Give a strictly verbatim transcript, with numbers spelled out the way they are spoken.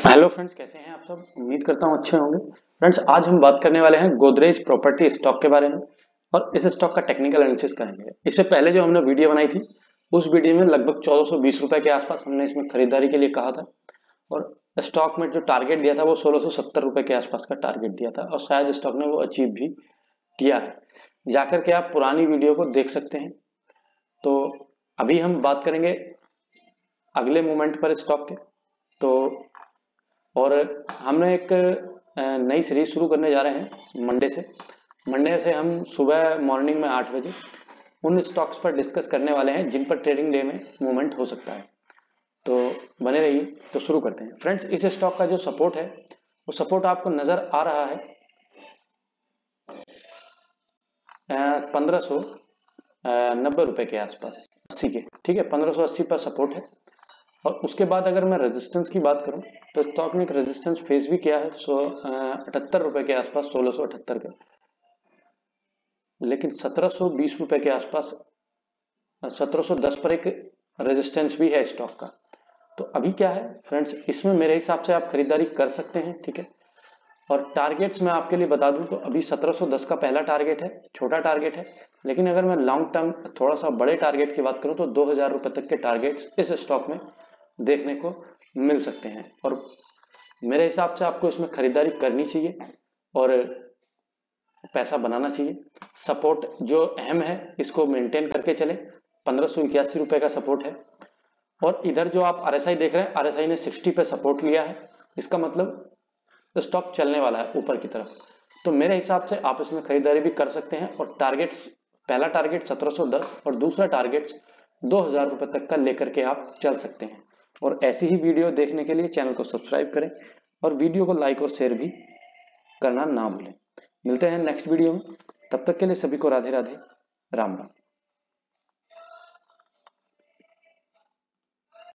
Hello friends, कैसे हैं आप सब। उम्मीद करता हूं अच्छे होंगे। फ्रेंड्स, आज हम बात करने वाले हैं गोदरेज प्रॉपर्टी स्टॉक के बारे में और इस स्टॉक का टेक्निकल एनालिसिस करेंगे। इससे पहले जो हमने वीडियो बनाई थी उस वीडियो में लगभग चौदह सौ बीस रुपए के आसपास हमने इसमें खरीदारी के लिए कहा था और स्टॉक में जो टारगेट दिया था वो सोलह सौ सत्तर रुपए के आसपास का टारगेट दिया था और शायद स्टॉक ने वो अचीव भी किया है। जाकर के आप पुरानी वीडियो को देख सकते हैं। तो अभी हम बात करेंगे अगले मोमेंट पर स्टॉक के। तो और हमने एक नई सीरीज शुरू करने जा रहे हैं मंडे से। मंडे से हम सुबह मॉर्निंग में आठ बजे उन स्टॉक्स पर डिस्कस करने वाले हैं जिन पर ट्रेडिंग डे में मूवमेंट हो सकता है। तो बने रहिए। तो शुरू करते हैं फ्रेंड्स। इस स्टॉक का जो सपोर्ट है वो सपोर्ट आपको नजर आ रहा है पंद्रह सौ नब्बे रुपए के आसपास, अस्सी के, ठीक है, पंद्रह सौ अस्सी पर सपोर्ट है। और उसके बाद अगर मैं रेजिस्टेंस की बात करूं तो स्टॉक ने एक रेजिस्टेंस फेस भी किया है सो अठहत्तर रुपए के आसपास, सोलह सौ अठहत्तर के, लेकिन सत्रह सौ बीस रुपए के आसपास, सत्रह सौ दस पर एक रेजिस्टेंस भी है स्टॉक का। तो अभी क्या है फ्रेंड्स, इसमें मेरे हिसाब से आप खरीदारी कर सकते हैं, ठीक है। और टारगेट्स मैं आपके लिए बता दूं तो अभी सत्रह सौ दस का पहला टारगेट है, छोटा टारगेट है। लेकिन अगर मैं लॉन्ग टर्म थोड़ा सा बड़े टारगेट की बात करूं तो दो हजार रुपए तक के टारगेट्स इस स्टॉक में देखने को मिल सकते हैं और मेरे हिसाब से आपको इसमें खरीदारी करनी चाहिए और पैसा बनाना चाहिए। सपोर्ट जो अहम है इसको मेंटेन करके चले। पंद्रह सौ इक्यासी रुपए का सपोर्ट है और इधर जो आप आरएसआई देख रहे हैं, आरएसआई ने साठ पे सपोर्ट लिया है। इसका मतलब स्टॉक चलने वाला है ऊपर की तरफ। तो मेरे हिसाब से आप इसमें खरीदारी भी कर सकते हैं और टारगेट, पहला टारगेट सत्रह सौ दस और दूसरा टारगेट दो हजार रुपए तक का लेकर के आप चल सकते हैं। और ऐसी ही वीडियो देखने के लिए चैनल को सब्सक्राइब करें और वीडियो को लाइक और शेयर भी करना ना भूलें। मिलते हैं नेक्स्ट वीडियो में, तब तक के लिए सभी को राधे राधे, राम राम।